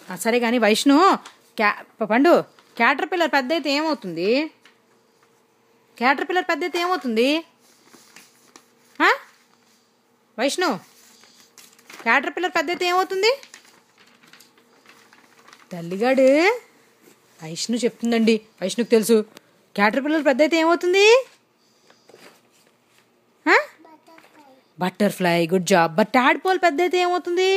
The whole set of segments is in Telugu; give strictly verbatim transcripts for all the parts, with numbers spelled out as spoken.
సరే కానీ వైష్ణు క్యా పండు క్యాటర్ పిల్లర్ పెద్ద అయితే ఏమవుతుంది? క్యాటర్ పిల్లర్ పెద్ద అయితే ఏమవుతుంది? వైష్ణు క్యాటర్ పిల్లర్ పెద్ద అయితే ఏమవుతుంది? తల్లిగాడు వైష్ణు చెప్తుందండి, వైష్ణుకు తెలుసు. క్యాటర్ పిల్లర్ పెద్ద అయితే ఏమవుతుంది? Butterfly. Good job. But tadpole పెద్ద అయితే ఏమవుతుంది?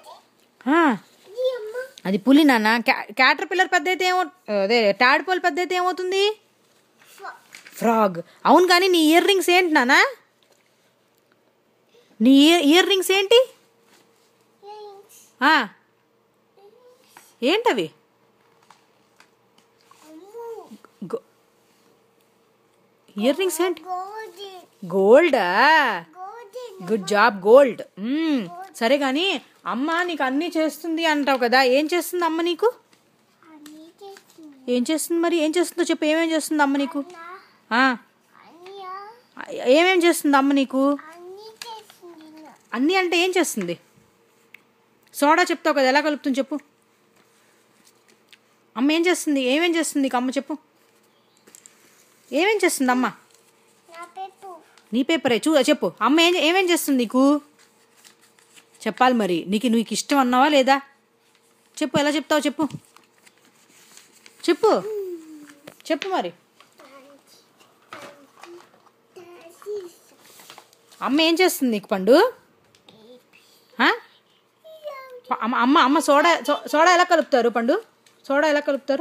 అది పులి నాన్న. క్యాటర్ పిల్లర్ పెద్ద అయితే ఏమో అదే టాడ్పోల్ పెద్ద అయితే ఏమవుతుంది? ఫ్రాగ్. అవును కానీ నీ ఇయర్ రింగ్స్ ఏంటి నాన్న? నీ ఇయర్ ఇయర్ రింగ్స్ ఏంటి? ఏంటవి? ఇయర్ రింగ్స్ ఏంటి? గోల్డా? Good job. గోల్డ్. సరే కానీ అమ్మ నీకు అన్నీ చేస్తుంది అంటావు కదా, ఏం చేస్తుంది అమ్మ నీకు? ఏం చేస్తుంది మరి? ఏం చేస్తుందో చెప్పు. ఏమేం చేస్తుంది అమ్మ నీకు? ఏమేం చేస్తుంది అమ్మ నీకు? అన్నీ అంటే ఏం చేస్తుంది? సోడా చెప్తావు కదా, ఎలా కలుపుతుంది చెప్పు. అమ్మ ఏం చేస్తుంది? ఏమేం చేస్తుంది నీకు అమ్మ చెప్పు. ఏమేం చేస్తుంది అమ్మ? నీ పేపరే చూ చెప్పు. అమ్మ ఏం ఏమేం చేస్తుంది నీకు? చెప్పాలి మరి. నీకు నీకు ఇష్టం అన్నావా లేదా? చెప్పు. ఎలా చెప్తావు చెప్పు. చెప్పు చెప్పు మరి. అమ్మ ఏం చేస్తుంది నీకు పండు? అమ్మ అమ్మ అమ్మ సోడా సోడా ఎలా కలుపుతారు పండు? సోడా ఎలా కలుపుతారు?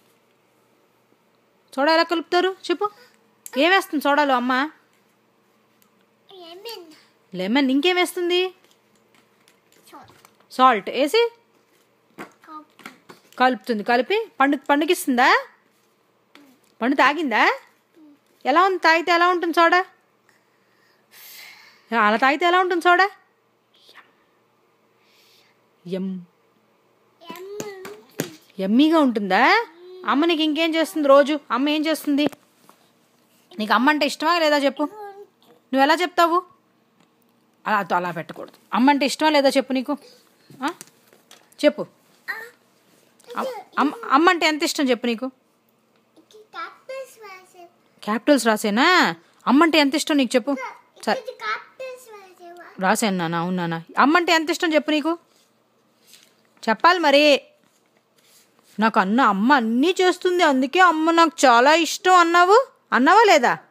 సోడా ఎలా కలుపుతారు చెప్పు. ఏం వేస్తుంది సోడాలో అమ్మ? లెమన్. ఇంకేం వేస్తుంది? సాల్ట్ వేసి కలుపుతుంది. కలిపి పండు పండుకిస్తుందా? పండు తాగిందా? ఎలా ఉంది? తాగితే ఎలా ఉంటుంది సోడా? అలా తాగితే ఎలా ఉంటుంది సోడా? ఎమ్ ఎమ్మీగా ఉంటుందా? అమ్మ నీకు ఇంకేం చేస్తుంది రోజు? అమ్మ ఏం చేస్తుంది? నీకు అమ్మ అంటే ఇష్టమా లేదా చెప్పు. నువ్వు ఎలా చెప్తావు? అలా అలా పెట్టకూడదు. అమ్మ అంటే ఇష్టమా లేదా చెప్పు నీకు. చెప్పు. అమ్మ అమ్మ అంటే ఎంత ఇష్టం చెప్పు నీకు. క్యాపిటల్స్ రాసేనా? అమ్మ అంటే ఎంత ఇష్టం నీకు చెప్పు. సరే రాసాను నాన్న. అవును నాన్న. అమ్మ అంటే ఎంత ఇష్టం చెప్పు నీకు. చెప్పాలి మరి. నాకు అన్న అమ్మ అన్నీ చేస్తుంది, అందుకే అమ్మ నాకు చాలా ఇష్టం అన్నావు. అన్నావా లేదా?